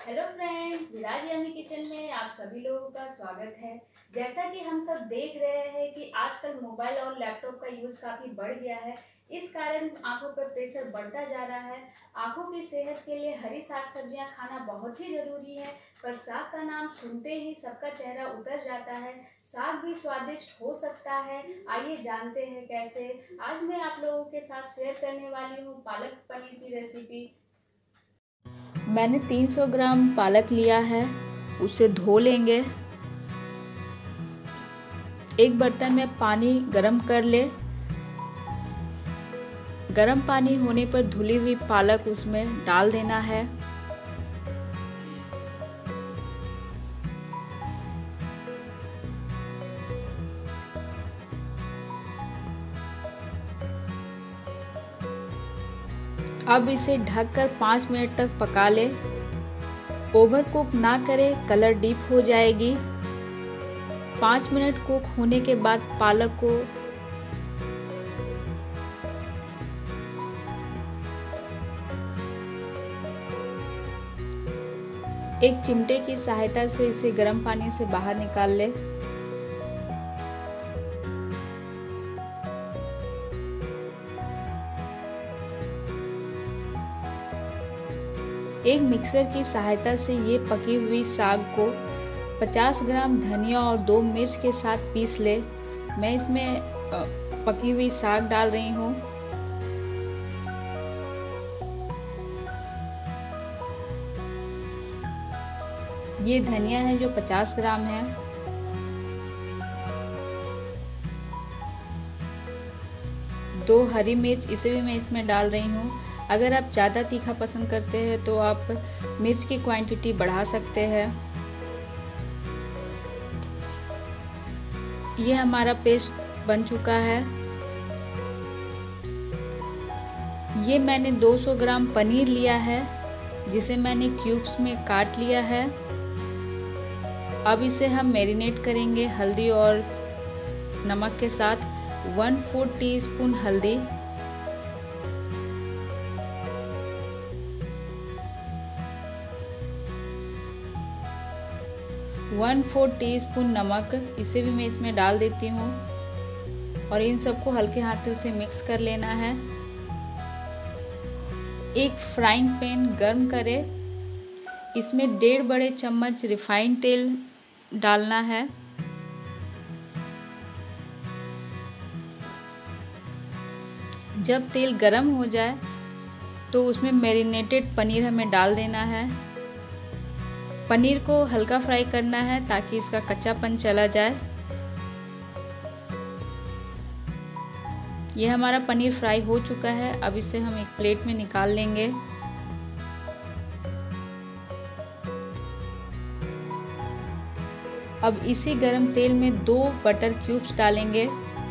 Hello friends, Viraj Yami kitchen में आप सभी लोगों का स्वागत है। जैसा कि हम सब देख रहे हैं कि आजकल मोबाइल और लैपटॉप का यूज़ काफ़ी बढ़ गया है। इस कारण आंखों पर प्रेशर बढ़ता जा रहा है। आंखों की सेहत के लिए हरी साग सब्जियां खाना बहुत ही ज़रूरी है। पर साग का नाम सुनते ही सबका चेहरा उतर जाता है। साग भी स्वादिष्ट हो सकता है, आइए जानते हैं कैसे। आज मैं आप लोगों के साथ शेयर करने वाली हूँ पालक पनीर की रेसिपी। मैंने 300 ग्राम पालक लिया है, उसे धो लेंगे। एक बर्तन में पानी गरम कर ले। गरम पानी होने पर धुली हुई पालक उसमें डाल देना है। अब इसे ढककर 5 मिनट तक पका ले। ओवर कुक ना करें, कलर डीप हो जाएगी। 5 मिनट कुक होने के बाद पालक को एक चिमटे की सहायता से इसे गर्म पानी से बाहर निकाल ले। एक मिक्सर की सहायता से ये पकी हुई साग को 50 ग्राम धनिया और 2 मिर्च के साथ पीस ले। मैं इसमें पकी हुई साग डाल रही हूँ। ये धनिया है जो 50 ग्राम है। दो हरी मिर्च, इसे भी मैं इसमें डाल रही हूँ। अगर आप ज़्यादा तीखा पसंद करते हैं तो आप मिर्च की क्वांटिटी बढ़ा सकते हैं। ये हमारा पेस्ट बन चुका है। ये मैंने 200 ग्राम पनीर लिया है, जिसे मैंने क्यूब्स में काट लिया है। अब इसे हम मैरिनेट करेंगे हल्दी और नमक के साथ। 1/4 टीस्पून हल्दी, 1/4 टीस्पून नमक, इसे भी मैं इसमें डाल देती हूँ और इन सबको हल्के हाथों से मिक्स कर लेना है। एक फ्राइंग पैन गर्म करें, इसमें 1.5 बड़े चम्मच रिफाइंड तेल डालना है। जब तेल गर्म हो जाए तो उसमें मैरिनेटेड पनीर हमें डाल देना है। पनीर को हल्का फ्राई करना है ताकि इसका कच्चापन चला जाए। यह हमारा पनीर फ्राई हो चुका है। अब इसे हम एक प्लेट में निकाल लेंगे। अब इसी गरम तेल में 2 बटर क्यूब्स डालेंगे।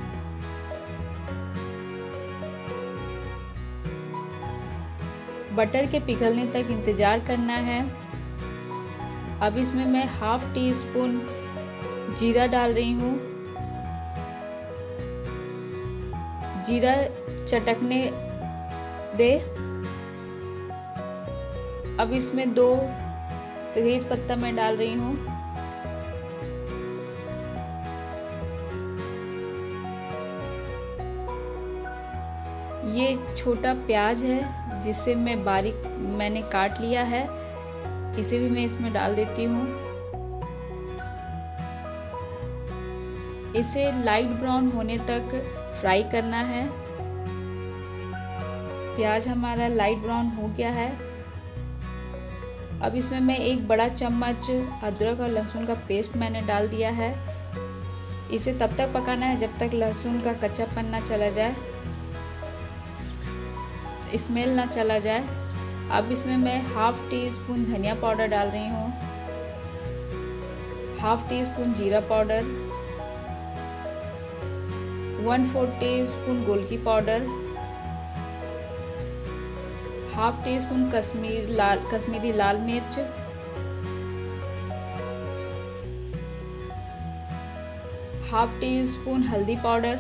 बटर के पिघलने तक इंतजार करना है। अब इसमें मैं 1/2 टीस्पून जीरा डाल रही हूँ। जीरा चटकने दे। अब इसमें 2 तेज पत्ता मैं डाल रही हूँ। ये छोटा प्याज है जिसे मैं मैंने काट लिया है, इसे भी मैं इसमें डाल देती हूँ। इसे लाइट ब्राउन होने तक फ्राई करना है। प्याज हमारा लाइट ब्राउन हो गया है। अब इसमें मैं 1 बड़ा चम्मच अदरक और लहसुन का पेस्ट मैंने डाल दिया है। इसे तब तक पकाना है जब तक लहसुन का कच्चापन ना चला जाए, स्मेल ना चला जाए। अब इसमें मैं 1/2 टीस्पून धनिया पाउडर डाल रही हूँ, 1/2 टीस्पून जीरा पाउडर, 1/4 टीस्पून गोलकी पाउडर, 1/2 टीस्पून कश्मीरी लाल मिर्च, 1/2 टीस्पून हल्दी पाउडर,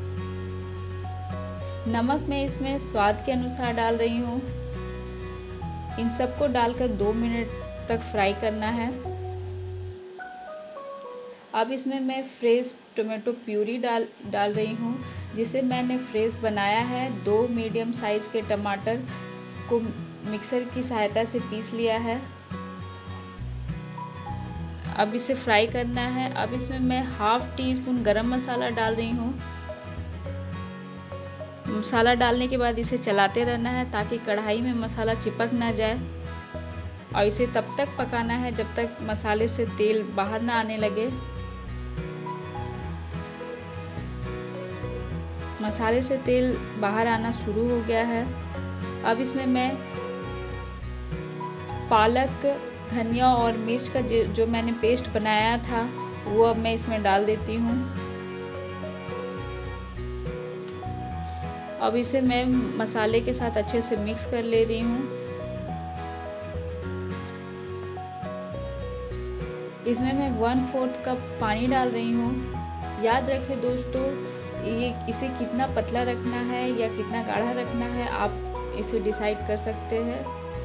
नमक मैं इसमें स्वाद के अनुसार डाल रही हूँ। इन सबको डालकर 2 मिनट तक फ्राई करना है। अब इसमें मैं फ्रेश टोमेटो प्यूरी डाल रही हूँ, जिसे मैंने फ्रेश बनाया है। 2 मीडियम साइज़ के टमाटर को मिक्सर की सहायता से पीस लिया है। अब इसे फ्राई करना है। अब इसमें मैं हाफ टी स्पून गरम मसाला डाल रही हूँ। मसाला डालने के बाद इसे चलाते रहना है ताकि कढ़ाई में मसाला चिपक ना जाए, और इसे तब तक पकाना है जब तक मसाले से तेल बाहर ना आने लगे। मसाले से तेल बाहर आना शुरू हो गया है। अब इसमें मैं पालक, धनिया और मिर्च का जो मैंने पेस्ट बनाया था वो अब मैं इसमें डाल देती हूँ। अब इसे मैं मसाले के साथ अच्छे से मिक्स कर ले रही हूँ। इसमें मैं 1/4 कप पानी डाल रही हूँ। याद रखें दोस्तों, इसे कितना पतला रखना है या कितना गाढ़ा रखना है, आप इसे डिसाइड कर सकते हैं।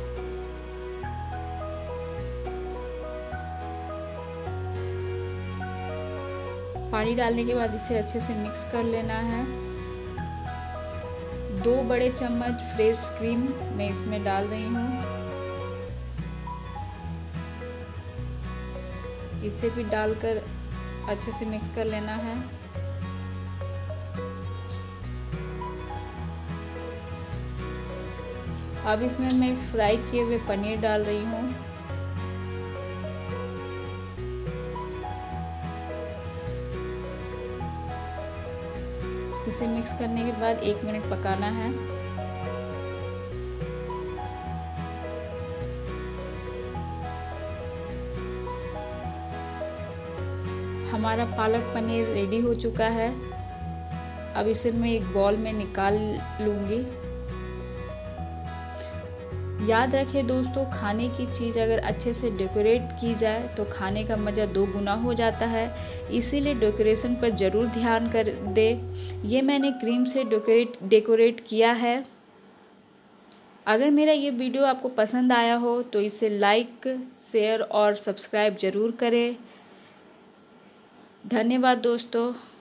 पानी डालने के बाद इसे अच्छे से मिक्स कर लेना है। 2 बड़े चम्मच फ्रेश क्रीम मैं इसमें डाल रही हूँ। इसे भी डालकर अच्छे से मिक्स कर लेना है। अब इसमें मैं फ्राई किए हुए पनीर डाल रही हूँ। इसे मिक्स करने के बाद 1 मिनट पकाना है। हमारा पालक पनीर रेडी हो चुका है। अब इसे मैं एक बाउल में निकाल लूँगी। याद रखें दोस्तों, खाने की चीज़ अगर अच्छे से डेकोरेट की जाए तो खाने का मज़ा 2 गुना हो जाता है। इसीलिए डेकोरेशन पर ज़रूर ध्यान कर दे। ये मैंने क्रीम से डेकोरेट किया है। अगर मेरा ये वीडियो आपको पसंद आया हो तो इसे लाइक, शेयर और सब्सक्राइब ज़रूर करें। धन्यवाद दोस्तों।